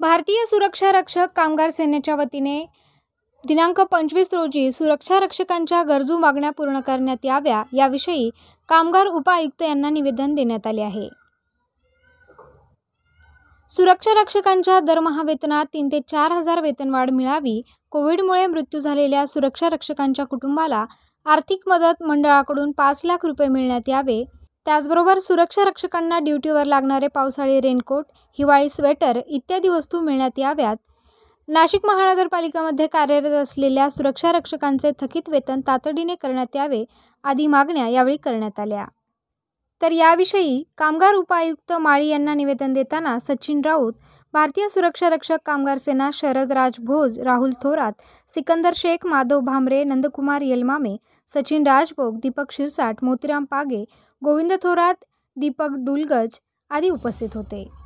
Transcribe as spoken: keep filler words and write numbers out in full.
भारतीय सुरक्षा रक्षक कामगार सेनेच्या वतीने दिनांक पंचवीस रोजी सुरक्षा रक्षकांच्या गरजू मागण्या पूर्ण करण्यात याव्या याविषयी कामगार उपआयुक्त यांना निवेदन देण्यात आले आहे। सुरक्षा रक्षकांच्या दरमहा वेतनात तीन ते चार हजार वेतनवाढ मिळावी, कोविडमुळे मृत्यू झालेल्या सुरक्षा रक्षकांच्या कुटुंबाला आर्थिक मदत मंडळाकडून पाच लाख रुपये मिळण्यात यावे, त्याचबरोबर सुरक्षा रक्षकांना ड्युटीवर लागणारे पावसाळी रेनकोट, हिवाळी स्वेटर इत्यादी वस्तू मिळण्यात याव्यात। नाशिक महानगरपालिकेमध्ये कार्यरत असलेल्या सुरक्षा रक्षकांचे थकीत वेतन तातडीने करण्यात यावे आदी मागण्या यावेळी करण्यात आल्या। तर याविषयी कामगार उपायुक्त माळी यांना निवेदन देताना सचिन राऊत, भारतीय सुरक्षा रक्षक कामगार सेना, शरद राज भोज, राहुल थोरात, सिकंदर शेख, माधव भामरे, नंदकुमार येलमामे, सचिन राजभोग, दीपक शिरसाट, मोतीराम पागे, गोविंद थोरात, दीपक डुलगज आदी उपस्थित होते।